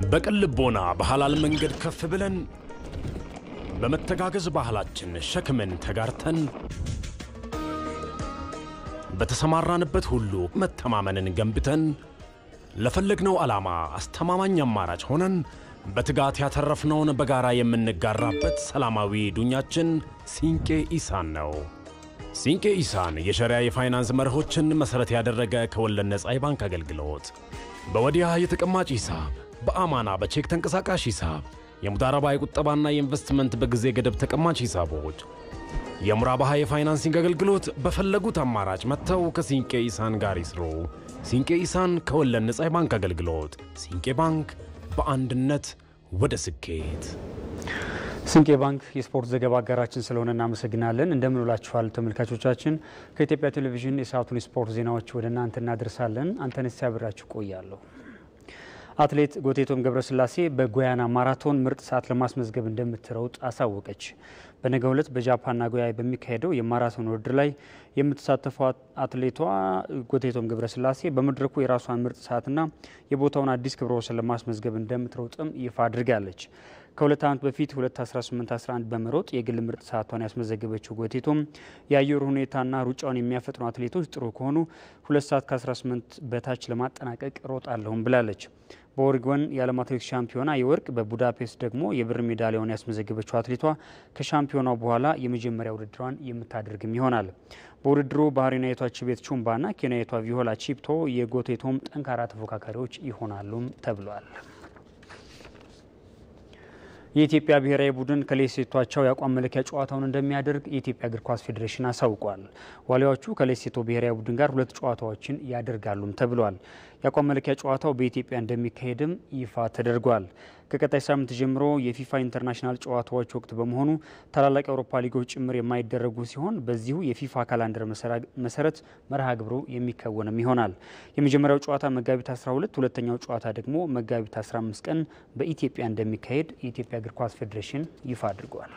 በቅልቦና በሐላል መንገድ ከፍ ብለን በመተጋገዝ ባህላችን ሸክምን ተጋርተን በተሰማራንበት ሁሉ መተማመንን ገንብተን ለፈለግነው ዓላማ አስተማማኝ አማራጭ ሆነን በትጋት ያተረፍነውን በጋራ የምንጋራበት ሰላማዊ ዱኛችን ሲንቄ ኢሳን ነው። ሲንቄ ኢሳን የሸሪዓ የፋይናንስ መርሆችን መሰረት ያደረገ ከወለድ ነፃ የባንክ አገልግሎት በወዲያ የተቀማጭ ሂሳብ በአማና በቼክ ተንቀሳቃሽ ሂሳብ የሙዳረባ የቁጠባና የኢንቨስትመንት በጊዜ ገደብ ተቀማጭ ሂሳቦች የሙራባሃ የፋይናንሲንግ አገልግሎት በፈለጉት አማራጭ መተው ከሲንቄ ኢሳን ጋር ይስሩ። ሲንቄ ኢሳን ከወለድ ነፃ የባንክ አገልግሎት ሲንቄ ባንክ በአንድነት ወደ ስኬት። ሲንቄ ባንክ የስፖርት ዘገባ አጋራችን ስለሆነ እናመሰግናለን። እንደምን ውላችኋል ተመልካቾቻችን። ከኢትዮጵያ ቴሌቪዥን የሰዓቱን ስፖርት ዜናዎች ወደ እናንተ እናደርሳለን። አንተነህ ሲያብራችሁ ቆያለሁ። አትሌት ጎቴቶም ገብረስላሴ በጎያና ማራቶን ምርጥ ሰዓት ለማስመዝገብ እንደምትሮጥ አሳወቀች። በነገው ዕለት በጃፓን ናጎያ በሚካሄደው የማራቶን ውድድር ላይ የምትሳተፈው አትሌቷ ጎቴቶም ገብረስላሴ በመድረኩ የራሷን ምርጥ ሰዓትና የቦታውን አዲስ ክብረ ወሰን ለማስመዝገብ እንደምትሮጥም ይፋ አድርጋለች። ከሁለት ዓመት በፊት 2:18:11 በመሮጥ የግል ምርጥ ሰዓቷን ያስመዘገበችው ጎቴቶም የአየር ሁኔታና ሩጫውን የሚያፈጥኑ አትሌቶች ጥሩ ከሆኑ 2 ሰዓት ከ18 በታች ለማጠናቀቅ ሮጣለሁም ብላለች። በኦሪጎን የዓለም አትሌቲክስ ሻምፒዮና የወርቅ በቡዳፔስት ደግሞ የብር ሜዳሊያውን ያስመዘገበችው አትሌቷ ከሻምፒዮናው በኋላ የመጀመሪያ ውድድሯን የምታደርግም ይሆናል። በውድድሩ ባህሬናዊቷ ቺቤት ቹምባና ኬንያዊቷ ቪሆላ ቺፕቶ የጎቴቶም ጠንካራ ተፎካካሪዎች ይሆናሉም ተብሏል። የኢትዮጵያ ብሔራዊ ቡድን ከሌሴቶቸው የአቋም መለኪያ ጨዋታውን እንደሚያደርግ የኢትዮጵያ እግር ኳስ ፌዴሬሽን አሳውቋል። ዋሊያዎቹ ከሌሴቶ ብሔራዊ ቡድን ጋር 2 ጨዋታዎችን ያደርጋሉም ተብሏል። የአቋም መለኪያ ጨዋታው በኢትዮጵያ እንደሚካሄድም ይፋ ተደርጓል። ከቀጣይ ሳምንት ጀምሮ የፊፋ ኢንተርናሽናል ጨዋታዎች ወቅት በመሆኑ ታላላቅ የአውሮፓ ሊጎች ጭምር የማይደረጉ ሲሆን በዚሁ የፊፋ ካላንደር መሰረት መርሃ ግብሩ የሚከወንም ይሆናል። የመጀመሪያው ጨዋታ መጋቢት 12፣ ሁለተኛው ጨዋታ ደግሞ መጋቢት 15 ቀን በኢትዮጵያ እንደሚካሄድ የኢትዮጵያ እግር ኳስ ፌዴሬሽን ይፋ አድርጓል።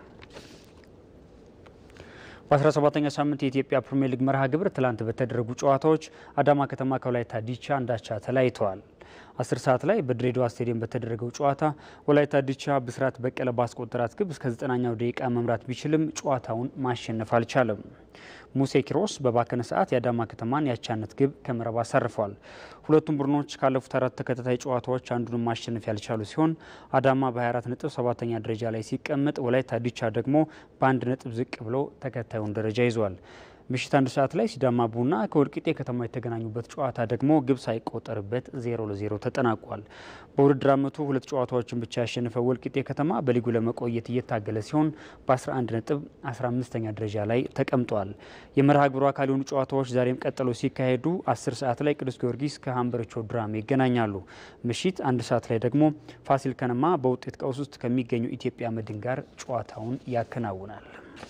በ17ኛ ሳምንት የኢትዮጵያ ፕሪሚየር ሊግ መርሃ ግብር ትላንት በተደረጉ ጨዋታዎች አዳማ ከተማ ከወላይታ ዲቻ አንዳቻ ተለያይተዋል። 10 ሰዓት ላይ በድሬዳዋ ስቴዲየም በተደረገው ጨዋታ ወላይታ ዲቻ ብስራት በቀለ ባስቆጠራት ግብ እስከ 9ኛው ደቂቃ መምራት ቢችልም ጨዋታውን ማሸነፍ አልቻለም። ሙሴ ኪሮስ በባከነ ሰዓት የአዳማ ከተማን ያቻነት ግብ ከመረብ አሳርፏል። ሁለቱም ቡድኖች ካለፉት 4 ተከታታይ ጨዋታዎች አንዱን ማሸነፍ ያልቻሉ ሲሆን አዳማ በ24 ነጥብ 7ኛ ደረጃ ላይ ሲቀመጥ ወላይታ ዲቻ ደግሞ በ1 ነጥብ ዝቅ ብሎ ተከታዩን ደረጃ ይዟል። ምሽት 1 ሰዓት ላይ ሲዳማ ቡና ከወልቂጤ ከተማ የተገናኙበት ጨዋታ ደግሞ ግብ ሳይቆጠርበት 0-0 ተጠናቋል። በውድድር ዓመቱ 2 ጨዋታዎችን ብቻ ያሸነፈው ወልቂጤ ከተማ በሊጉ ለመቆየት እየታገለ ሲሆን በ11 ነጥብ 15ኛ ደረጃ ላይ ተቀምጧል። የመርሃ ግብሩ አካል የሆኑ ጨዋታዎች ዛሬም ቀጥለው ሲካሄዱ 10 ሰዓት ላይ ቅዱስ ጊዮርጊስ ከሀምበሪቾ ድራሜ ይገናኛሉ። ምሽት 1 ሰዓት ላይ ደግሞ ፋሲል ከነማ በውጤት ቀውስ ውስጥ ከሚገኙ ኢትዮጵያ መድን ጋር ጨዋታውን ያከናውናል።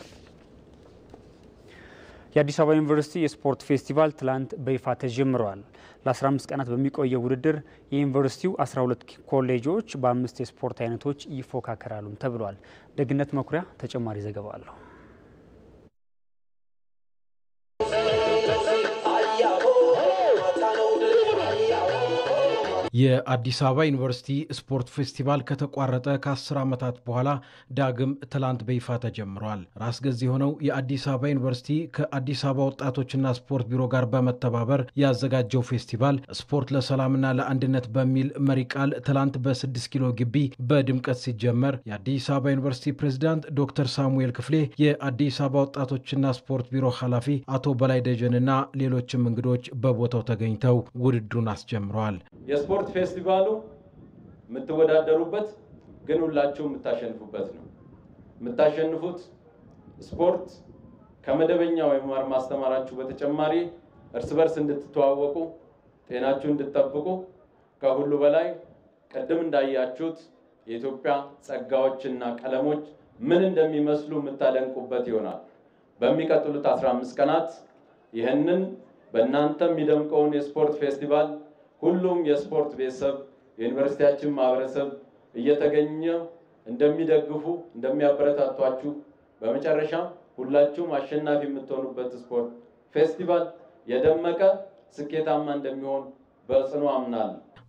የአዲስ አበባ ዩኒቨርሲቲ የስፖርት ፌስቲቫል ትላንት በይፋ ተጀምሯል። ለ15 ቀናት በሚቆየው ውድድር የዩኒቨርሲቲው 12 ኮሌጆች በ5 የስፖርት አይነቶች ይፎካከራሉ ተብሏል። ደግነት መኩሪያ ተጨማሪ ዘገባ አለው። የአዲስ አበባ ዩኒቨርሲቲ ስፖርት ፌስቲቫል ከተቋረጠ ከ10 ዓመታት በኋላ ዳግም ትላንት በይፋ ተጀምሯል። ራስ ገዝ የሆነው የአዲስ አበባ ዩኒቨርሲቲ ከአዲስ አበባ ወጣቶችና ስፖርት ቢሮ ጋር በመተባበር ያዘጋጀው ፌስቲቫል ስፖርት ለሰላምና ለአንድነት በሚል መሪ ቃል ትላንት በ6 ኪሎ ግቢ በድምቀት ሲጀመር የአዲስ አበባ ዩኒቨርሲቲ ፕሬዝዳንት ዶክተር ሳሙኤል ክፍሌ፣ የአዲስ አበባ ወጣቶችና ስፖርት ቢሮ ኃላፊ አቶ በላይ ደጀንና ሌሎችም እንግዶች በቦታው ተገኝተው ውድድሩን አስጀምረዋል። የስፖርት ፌስቲቫሉ የምትወዳደሩበት ግን ሁላችሁ የምታሸንፉበት ነው። የምታሸንፉት ስፖርት ከመደበኛው የመማር ማስተማራችሁ በተጨማሪ እርስ በርስ እንድትተዋወቁ፣ ጤናችሁ እንድትጠብቁ፣ ከሁሉ በላይ ቀደም እንዳያችሁት የኢትዮጵያ ጸጋዎችና ቀለሞች ምን እንደሚመስሉ የምታደንቁበት ይሆናል። በሚቀጥሉት 15 ቀናት ይህንን በእናንተ የሚደምቀውን የስፖርት ፌስቲቫል ሁሉም የስፖርት ቤተሰብ የዩኒቨርሲቲያችን ማህበረሰብ እየተገኘ እንደሚደግፉ እንደሚያበረታቷችሁ በመጨረሻ ሁላችሁም አሸናፊ የምትሆኑበት ስፖርት ፌስቲቫል የደመቀ ስኬታማ እንደሚሆን በጽኑ አምናለሁ።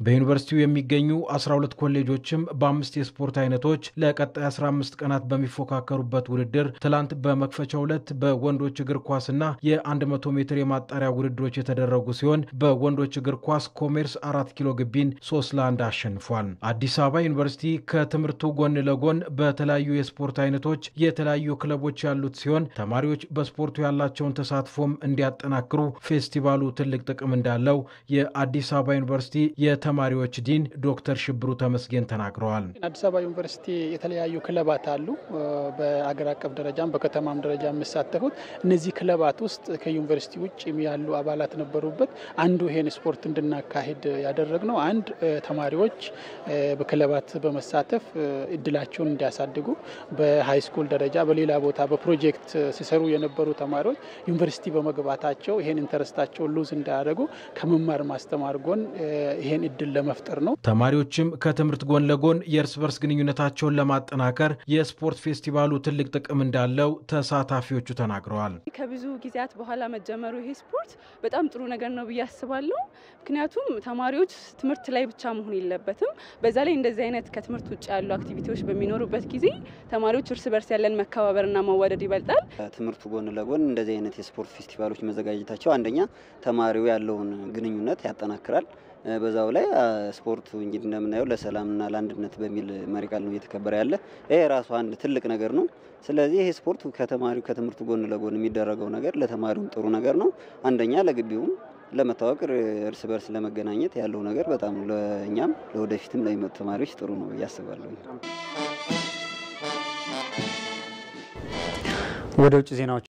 በዩኒቨርሲቲው የሚገኙ 12 ኮሌጆችም በ5 የስፖርት አይነቶች ለቀጣይ 15 ቀናት በሚፎካከሩበት ውድድር ትላንት በመክፈቻው ዕለት በወንዶች እግር ኳስና የ100 ሜትር የማጣሪያ ውድድሮች የተደረጉ ሲሆን በወንዶች እግር ኳስ ኮሜርስ 4 ኪሎ ግቢን 3-1 አሸንፏል። አዲስ አበባ ዩኒቨርሲቲ ከትምህርቱ ጎን ለጎን በተለያዩ የስፖርት አይነቶች የተለያዩ ክለቦች ያሉት ሲሆን ተማሪዎች በስፖርቱ ያላቸውን ተሳትፎም እንዲያጠናክሩ ፌስቲቫሉ ትልቅ ጥቅም እንዳለው የአዲስ አበባ ዩኒቨርሲቲ ተማሪዎች ዲን ዶክተር ሽብሩ ተመስገን ተናግረዋል። አዲስ አበባ ዩኒቨርሲቲ የተለያዩ ክለባት አሉ። በአገር አቀፍ ደረጃም በከተማም ደረጃ የሚሳተፉት እነዚህ ክለባት ውስጥ ከዩኒቨርሲቲ ውጭ ያሉ አባላት ነበሩበት። አንዱ ይሄን ስፖርት እንድናካሄድ ያደረግነው አንድ ተማሪዎች በክለባት በመሳተፍ እድላቸውን እንዲያሳድጉ በሃይ ስኩል ደረጃ በሌላ ቦታ በፕሮጀክት ሲሰሩ የነበሩ ተማሪዎች ዩኒቨርሲቲ በመግባታቸው ይሄን ኢንተረስታቸውን ሉዝ እንዳያደርጉ ከመማር ማስተማር ጎን ይሄን እድል ለመፍጠር ነው። ተማሪዎችም ከትምህርት ጎን ለጎን የእርስ በርስ ግንኙነታቸውን ለማጠናከር የስፖርት ፌስቲቫሉ ትልቅ ጥቅም እንዳለው ተሳታፊዎቹ ተናግረዋል። ከብዙ ጊዜያት በኋላ መጀመሩ ይሄ ስፖርት በጣም ጥሩ ነገር ነው ብዬ አስባለሁ። ምክንያቱም ተማሪዎች ትምህርት ላይ ብቻ መሆን የለበትም። በዛ ላይ እንደዚህ አይነት ከትምህርት ውጭ ያሉ አክቲቪቲዎች በሚኖሩበት ጊዜ ተማሪዎች እርስ በርስ ያለን መከባበርና መዋደድ ይበልጣል። ትምህርቱ ጎን ለጎን እንደዚህ አይነት የስፖርት ፌስቲቫሎች መዘጋጀታቸው አንደኛ ተማሪው ያለውን ግንኙነት ያጠናክራል። በዛው ላይ ስፖርቱ እንግዲህ እንደምናየው ለሰላምና ለአንድነት በሚል መሪ ቃል ነው እየተከበረ ያለ። ይሄ ራሱ አንድ ትልቅ ነገር ነው። ስለዚህ ይሄ ስፖርቱ ከተማሪው ከትምህርቱ ጎን ለጎን የሚደረገው ነገር ለተማሪው ጥሩ ነገር ነው። አንደኛ ለግቢውም ለመታወቅ እርስ በርስ ለመገናኘት ያለው ነገር በጣም ለኛም ለወደፊትም ለሚመጡ ተማሪዎች ጥሩ ነው ያስባለሁ። ወደ ውጭ ዜናዎች